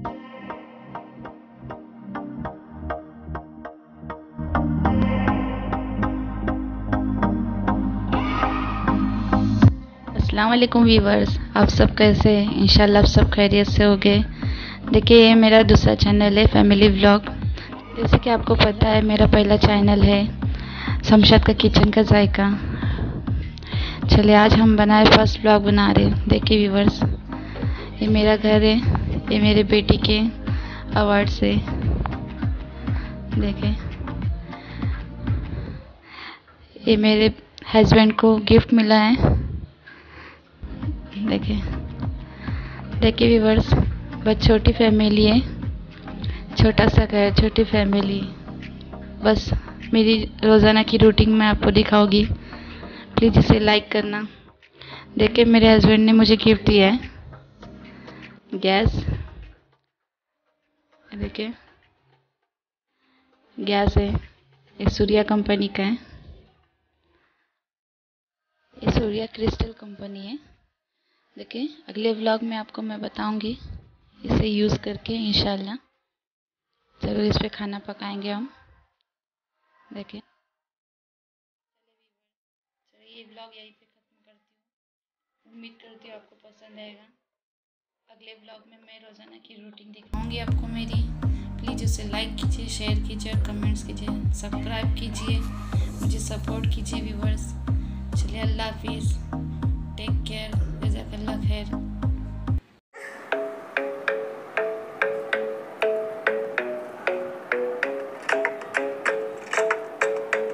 अस्सलाम वालेकुम वीवर्स, आप सब कैसे हैं? इंशाल्लाह आप सब खैरियत से होंगे। देखिए, ये मेरा दूसरा चैनल है फैमिली व्लॉग। जैसे कि आपको पता है, मेरा पहला चैनल है शमशाद का किचन का जायका। चलिए, आज हम बनाए फर्स्ट व्लॉग बना रहे हैं। देखिए वीवर्स, ये मेरा घर है, ये मेरे बेटी के अवार्ड से। देखें, ये मेरे हस्बैंड को गिफ्ट मिला है। देखिए देखिए व्यूवर्स, बस छोटी फैमिली है, छोटा सा घर, छोटी फैमिली। बस मेरी रोज़ाना की रूटीन मैं आपको दिखाऊंगी। प्लीज़ इसे लाइक करना। देखिए, मेरे हस्बैंड ने मुझे गिफ्ट दिया है गैस। देखिए, गैस है, ये सूर्या कंपनी का है। ये सूर्या क्रिस्टल कंपनी है। देखिए, अगले व्लॉग में आपको मैं बताऊंगी इसे यूज़ करके इंशाल्लाह। ज़रूर इस पे खाना पकाएंगे हम। देखिए, चलिए ये व्लॉग यहीं पे ख़त्म करती हूँ। उम्मीद करती हूँ आपको पसंद आएगा। अगले व्लॉग में मैं रोज़ाना की रूटीन दिखाऊंगी आपको मेरी। प्लीज़ उसे लाइक कीजिए, शेयर कीजिए और कमेंट्स कीजिए, सब्सक्राइब कीजिए, मुझे सपोर्ट कीजिए व्यूवर्स। चलिए, अल्लाह हाफिज़।